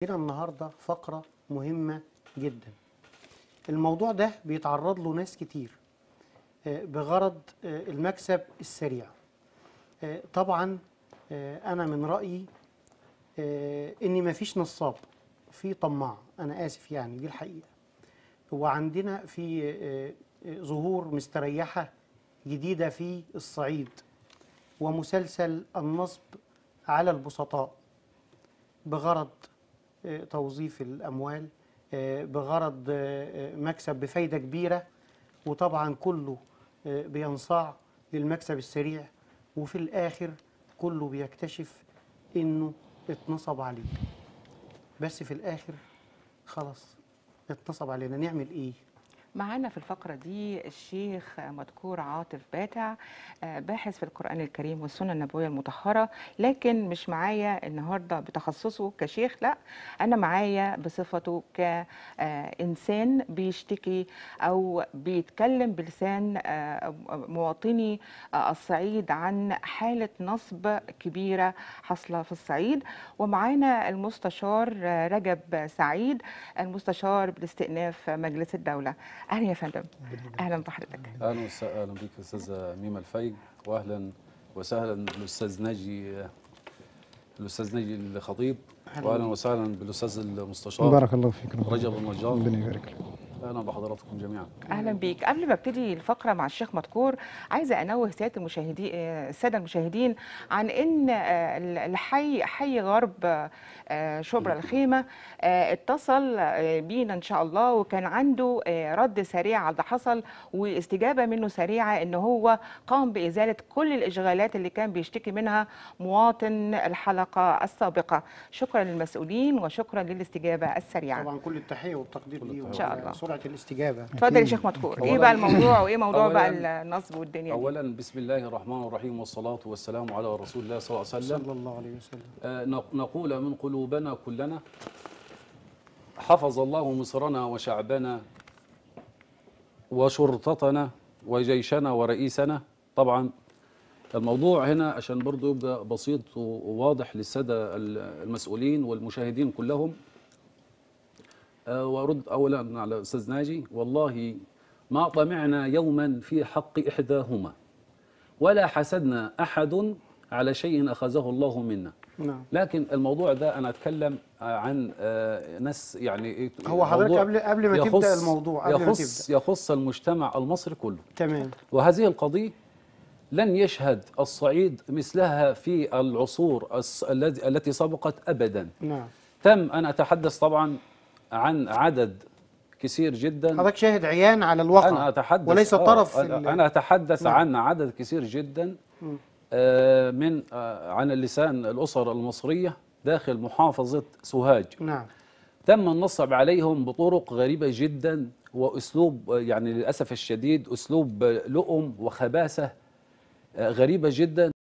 هنا النهارده فقرة مهمة جدا. الموضوع ده بيتعرض له ناس كتير بغرض المكسب السريع. طبعا أنا من رأيي إن مفيش نصاب، في طماع. أنا آسف، يعني دي الحقيقة. وعندنا في ظهور مستريحة جديدة في الصعيد، ومسلسل النصب على البسطاء بغرض توظيف الأموال، بغرض مكسب بفايدة كبيرة، وطبعا كله بينصاع للمكسب السريع، وفي الآخر كله بيكتشف إنه اتنصب عليه. بس في الآخر خلاص اتنصب علينا، نعمل إيه؟ معانا في الفقرة دي الشيخ مذكور عاطف باتع، باحث في القرآن الكريم والسنة النبوية المطهرة، لكن مش معايا النهاردة بتخصصه كشيخ، لا أنا معايا بصفته كإنسان بيشتكي أو بيتكلم بلسان مواطني الصعيد عن حالة نصب كبيرة حاصلة في الصعيد. ومعانا المستشار رجب سعيد، المستشار بالاستئناف مجلس الدولة. اهلا يا فندم. اهلا بحضرتك. اهلا بيك استاذه ميمه الفايق، واهلا وسهلا بالاستاذ ناجي الخطيب، واهلا وسهلا بالاستاذ المستشار بارك الله فيك رجب النجار. ربنا يبارك لك. اهلا بحضراتكم جميعا. اهلا بيك. قبل ما ابتدي الفقره مع الشيخ مذكور، عايزه انوه الساده المشاهدين عن ان حي غرب شبرا الخيمه اتصل بينا ان شاء الله، وكان عنده رد سريع على اللي حصل واستجابه منه سريعه، ان هو قام بازاله كل الاشغالات اللي كان بيشتكي منها مواطن الحلقه السابقه. شكرا للمسؤولين وشكرا للاستجابه السريعه. طبعا كل التحية والتقدير ليهم إن شاء الله. سرعة الاستجابة. اتفضل يا شيخ مذكور، ايه بقى الموضوع وايه موضوع بقى النصب والدنيا دي؟ اولا بسم الله الرحمن الرحيم، والصلاه والسلام على رسول الله صلى الله عليه وسلم. صلى الله عليه وسلم. نقول من قلوبنا كلنا: حفظ الله مصرنا وشعبنا وشرطتنا وجيشنا ورئيسنا. طبعا الموضوع هنا عشان برضو يبقى بسيط وواضح للسادة المسؤولين والمشاهدين كلهم، وأرد أولا على الأستاذ ناجي: والله ما طمعنا يوما في حق إحداهما ولا حسدنا أحد على شيء أخذه الله منا. نعم. لكن الموضوع ده أنا أتكلم عن ناس، يعني هو حضرتك قبل ما تبدأ الموضوع، يخص المجتمع المصري كله. تمام. وهذه القضية لن يشهد الصعيد مثلها في العصور التي سبقت أبدا. نعم. أنا أتحدث طبعا عن عدد كثير جدا. حضرتك شاهد عيان على الواقع، أنا أتحدث وليس طرف أنا أتحدث نعم. عن عدد كثير جدا عن اللسان الأسر المصرية داخل محافظة سوهاج. نعم. تم النصب عليهم بطرق غريبة جدا، وأسلوب يعني للأسف الشديد أسلوب لؤم وخباثة غريبة جدا.